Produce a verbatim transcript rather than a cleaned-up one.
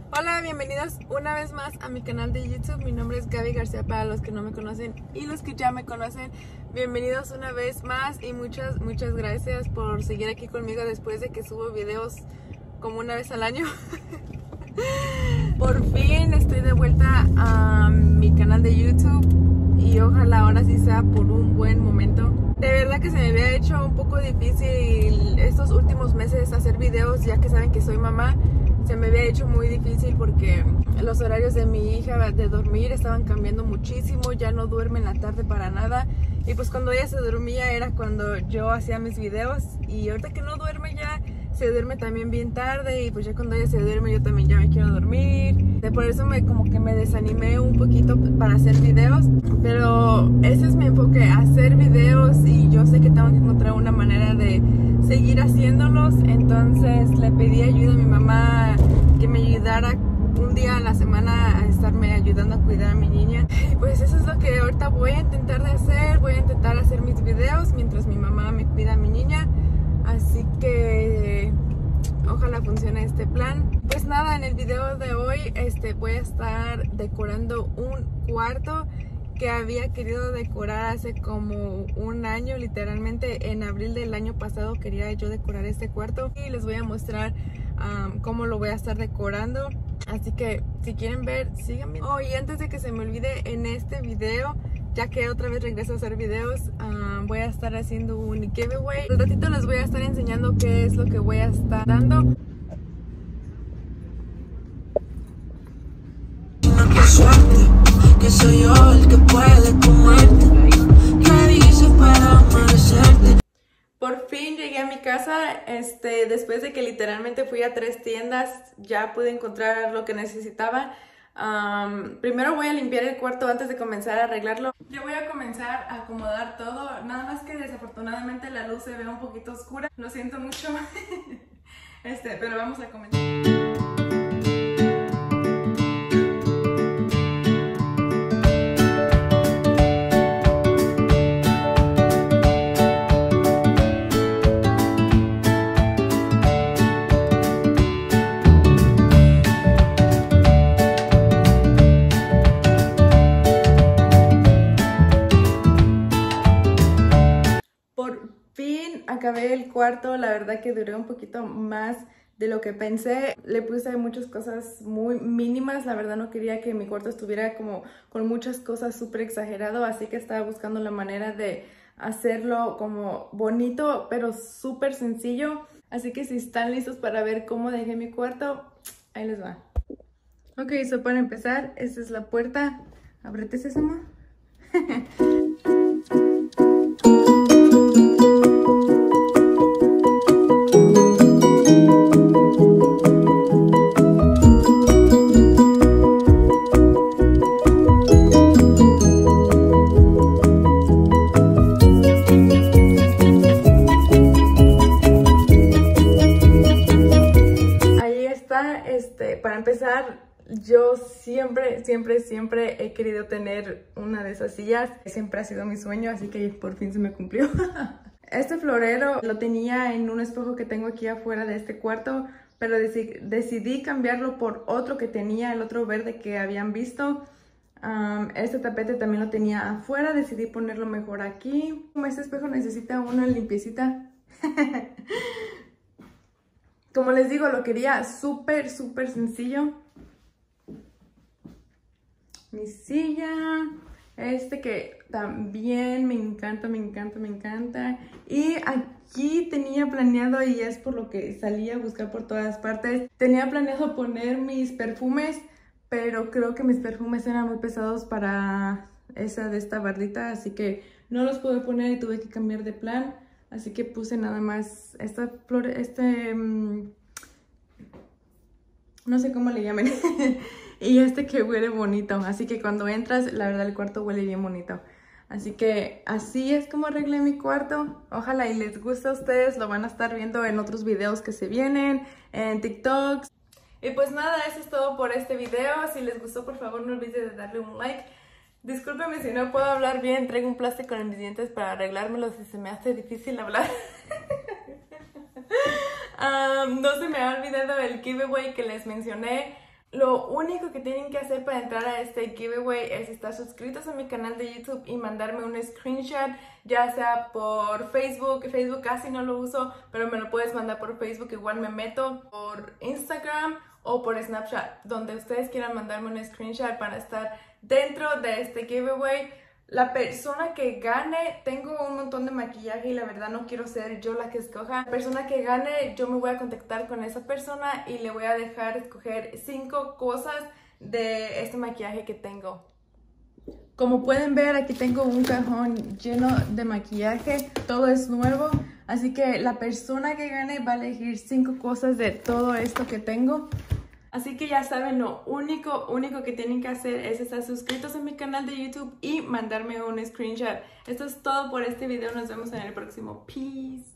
Hola, bienvenidos una vez más a mi canal de YouTube. Mi nombre es Gaby García para los que no me conocen y los que ya me conocen. Bienvenidos una vez más y muchas, muchas gracias por seguir aquí conmigo después de que subo videos como una vez al año. Por fin estoy de vuelta a mi canal de YouTube y ojalá ahora sí sea por un buen momento. De verdad que se me había hecho un poco difícil estos últimos meses hacer videos, ya que saben que soy mamá. Se me había hecho muy difícil porque los horarios de mi hija de dormir estaban cambiando muchísimo. Ya no duerme en la tarde para nada. Y pues cuando ella se dormía era cuando yo hacía mis videos. Y ahorita que no duerme ya, se duerme también bien tarde. Y pues ya cuando ella se duerme yo también ya me quiero dormir. De por eso me como que me desanimé un poquito para hacer videos. Pero ese es mi enfoque, hacer videos. Y yo sé que tengo que encontrar una manera de seguir haciéndolos. Entonces le pedí ayuda a mi mamá que me ayudara un día a la semana a estarme ayudando a cuidar a mi niña. Y pues eso es lo que ahorita voy a intentar de hacer. Voy a intentar hacer mis videos mientras mi mamá me cuida a mi niña. Así que ojalá funcione este plan. Pues nada, en el video de hoy este, voy a estar decorando un cuarto que había querido decorar hace como un año, literalmente en abril del año pasado quería yo decorar este cuarto y les voy a mostrar um, cómo lo voy a estar decorando. Así que si quieren ver, síganme. Oh, y antes de que se me olvide, en este video, ya que otra vez regreso a hacer videos, um, voy a estar haciendo un giveaway. Al ratito les voy a estar enseñando qué es lo que voy a estar dando. Que soy yo el que puede comerte. ¿Qué dices para merecerte? Por fin llegué a mi casa, este, después de que literalmente fui a tres tiendas, ya pude encontrar lo que necesitaba. Um, primero voy a limpiar el cuarto antes de comenzar a arreglarlo. Yo voy a comenzar a acomodar todo, nada más que desafortunadamente la luz se ve un poquito oscura. Lo siento mucho, este, pero vamos a comenzar. Acabé el cuarto, la verdad que duré un poquito más de lo que pensé. Le puse muchas cosas muy mínimas, la verdad no quería que mi cuarto estuviera como con muchas cosas súper exagerado, así que estaba buscando la manera de hacerlo como bonito, pero súper sencillo. Así que si están listos para ver cómo dejé mi cuarto, ahí les va. Ok, so para empezar, esta es la puerta. Ábrete, sésamo. Este, para empezar, yo siempre, siempre, siempre he querido tener una de esas sillas. Siempre ha sido mi sueño, así que por fin se me cumplió. Este florero lo tenía en un espejo que tengo aquí afuera de este cuarto, pero decidí, decidí cambiarlo por otro que tenía, el otro verde que habían visto. Um, este tapete también lo tenía afuera, decidí ponerlo mejor aquí. Como este espejo necesita una limpiecita. Como les digo, lo quería súper, súper sencillo. Mi silla. Este que también me encanta, me encanta, me encanta. Y aquí tenía planeado, y es por lo que salí a buscar por todas partes, tenía planeado poner mis perfumes, pero creo que mis perfumes eran muy pesados para esa de esta bardita, así que no los pude poner y tuve que cambiar de plan. Así que puse nada más esta flor, este, um, no sé cómo le llamen, y este que huele bonito. Así que cuando entras, la verdad el cuarto huele bien bonito. Así que así es como arreglé mi cuarto. Ojalá y les guste a ustedes, lo van a estar viendo en otros videos que se vienen, en TikToks. Y pues nada, eso es todo por este video. Si les gustó, por favor no olviden de darle un like. Discúlpeme si no puedo hablar bien, traigo un plástico en mis dientes para arreglármelo si se me hace difícil hablar. um, no se me ha olvidado el giveaway que les mencioné. Lo único que tienen que hacer para entrar a este giveaway es estar suscritos a mi canal de YouTube y mandarme un screenshot, ya sea por Facebook. Facebook casi no lo uso, pero me lo puedes mandar por Facebook, igual me meto por Instagram o por Snapchat, donde ustedes quieran mandarme un screenshot para estar dentro de este giveaway. La persona que gane, tengo un montón de maquillaje y la verdad no quiero ser yo la que escoja. La persona que gane, yo me voy a contactar con esa persona y le voy a dejar escoger cinco cosas de este maquillaje que tengo. Como pueden ver, aquí tengo un cajón lleno de maquillaje, todo es nuevo. Así que la persona que gane va a elegir cinco cosas de todo esto que tengo. Así que ya saben, lo único, único que tienen que hacer es estar suscritos a mi canal de YouTube y mandarme un screenshot. Esto es todo por este video. Nos vemos en el próximo. Peace.